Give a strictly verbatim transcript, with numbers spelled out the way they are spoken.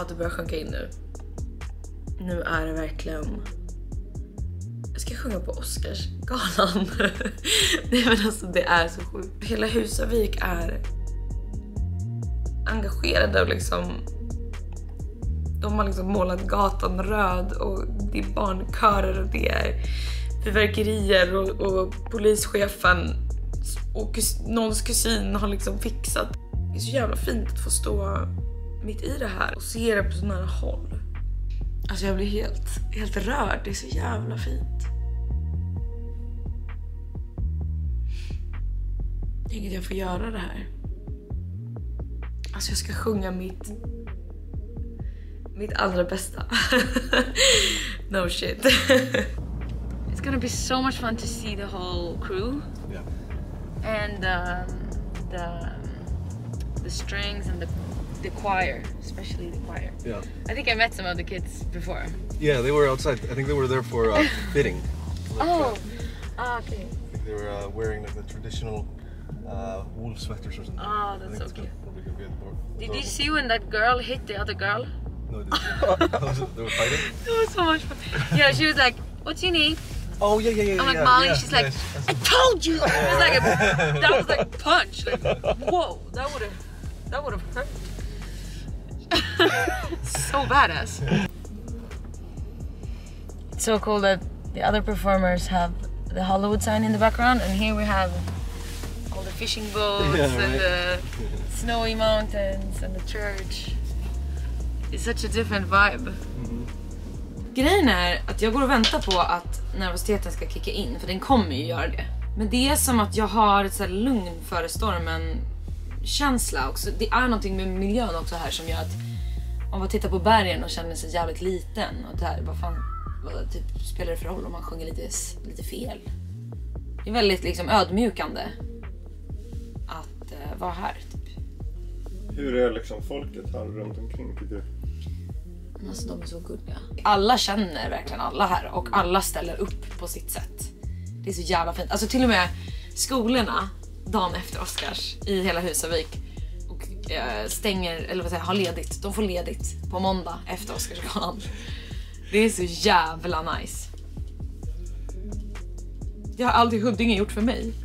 Ja, det börjar sjunka in nu. Nu är det verkligen... Jag ska sjunga på Oscarsgalan. Nej, men alltså det är så sjukt. Hela Husavik är engagerade och liksom... De har liksom målat gatan röd och det är barnkörer och det är fyrverkerier och, och polischefen och kus, någons kusin har liksom fixat. Det är så jävla fint att få stå mitt i det här och se det på så nära håll. Alltså jag blir helt, helt rörd. Det är så jävla fint. Tänk att jag får göra det här. Alltså jag ska sjunga mitt mitt allra bästa. No shit. It's gonna be so much fun to see the whole crew. Yeah. And um, the the strings and the the choir, especially the choir. Yeah. I think I met some of the kids before. Yeah, they were outside. I think they were there for uh, fitting. Like, Oh, uh, ah, okay. I think they were uh, wearing like the traditional uh, wool sweaters or something. Oh, I that's think so it's cute. gonna probably gonna be adorable. Did you see when that girl hit the other girl? No, they didn't. They were fighting. It was so much fun. Yeah, she was like, "What's your name?" Oh yeah, yeah, yeah. I'm like, yeah, Molly. yeah, She's yeah, like, yes, "I told you." It was like a, that was like a punch. Like, whoa, that would have, that would have hurt. So badass. It's so cool that the other performers have the Hollywood sign in the background, and here we have all the fishing boats Yeah, and right. the snowy mountains and the church. It's such a different vibe. Mm-hmm. Grejen är att jag går och väntar på att nervositeten ska kicka in, för den kommer ju göra det. Men det är som att jag har ett så här lugn före stormen känsla också. Det är någonting med miljön också här som gör att man bara tittar på bergen och känner sig jävligt liten. Och där, vad fan, vad typ, spelar det för roll om man sjunger lite, lite fel? Det är väldigt liksom ödmjukande att uh, vara här typ. Hur är liksom folket här runt omkring tycker du? Alltså de är så gulliga. Alla känner verkligen alla här och alla ställer upp på sitt sätt. Det är så jävla fint. Alltså till och med skolorna dagen efter Oscars i hela Husavik och eh, stänger, eller vad säger jag, har ledigt. De får ledigt på måndag efter Oscarsgalan. Det är så jävla nice. Det har aldrig Huddinge gjort för mig.